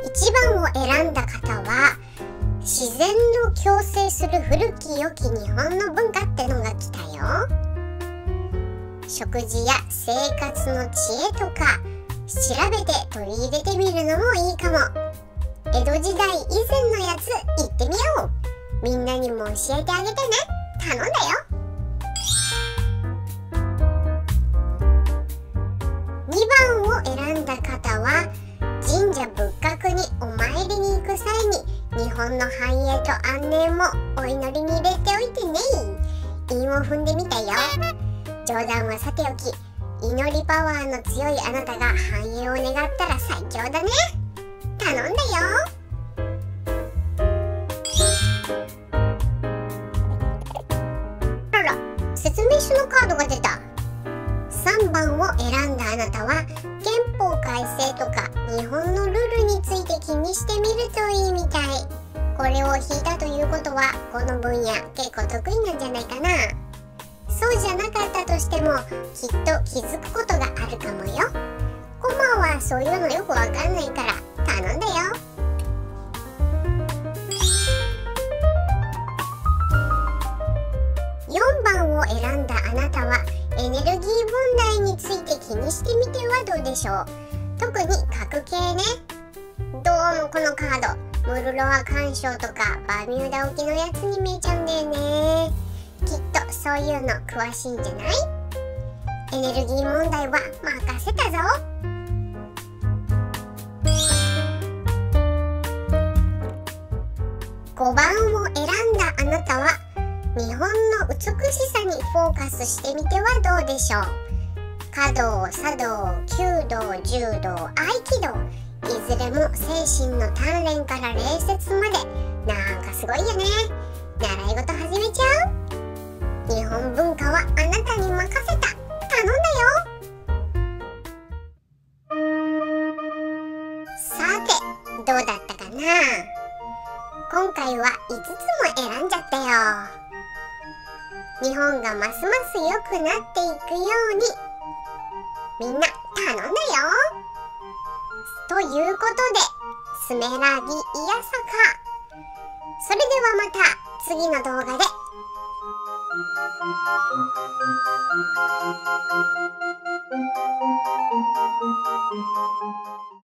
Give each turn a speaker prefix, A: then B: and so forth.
A: 1番を選んだ方は、自然の共生する古き良き日本の文化ってのが来たよ。食事や生活の知恵とか調べて取り入れてみるのもいいかも。江戸時代以前のやつ行ってみよう。みんなにも教えてあげてね。頼んだよ。2番を選んだ方は、神社仏閣にお参りに行く際に日本の繁栄と安寧もお祈りに入れておいてね。韻を踏んでみたよ。冗談はさておき、祈りパワーの強いあなたが繁栄を願ったら最強だね。頼んだよ。あら、説明書のカードが出た。3番を選んだあなたは、憲法改正とか日本のルールについて気にしてみるといいみたい。これを引いたということは、この分野結構得意なんじゃないかな。そうじゃなかったとしても、きっと気づくことがあるかもよ。コマはそういうのよくわかんないから頼んだよ。4番を選んだあなたは、エネルギー問題について気にしてみてはどうでしょう。特に核系ね。どうもこのカード、ムルロア干渉とかバミューダ沖のやつに見えちゃうんだよね。きっとそういうの詳しいんじゃない？エネルギー問題は任せたぞ。5番を選んだあなたは、日本の美しさにフォーカスしてみてはどうでしょう。華道、茶道、弓道、柔道、合気道、いずれも精神の鍛錬から礼節まで、なんかすごいよね。習い事始めちゃう？日本文化はあなたに任せた。頼んだよ。さて、どうだったかな？今回は5つも選んじゃったよ。日本がますます良くなっていくように、みんな頼んだよ。ということで、スメラギイヤサカ。それではまた次の動画で。